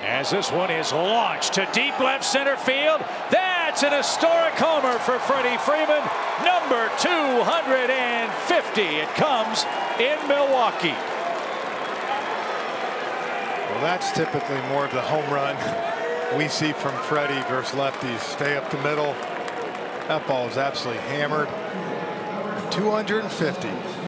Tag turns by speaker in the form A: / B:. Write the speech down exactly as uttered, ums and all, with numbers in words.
A: As this one is launched to deep left center field. That's an historic homer for Freddie Freeman, number two hundred fifty. It comes in Milwaukee.
B: Well, that's typically more of the home run we see from Freddie versus lefties. Stay up the middle. That ball is absolutely hammered. two hundred fifty.